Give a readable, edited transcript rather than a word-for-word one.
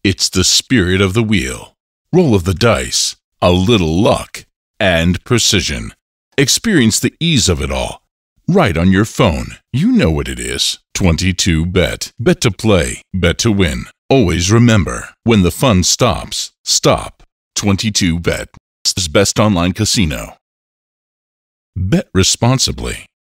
It's the spirit of the wheel, roll of the dice, a little luck, and precision. Experience the ease of it all. Right on your phone. You know what it is. 22Bet. Bet to play. Bet to win. Always remember, when the fun stops, stop. 22Bet. Best online casino. Bet responsibly.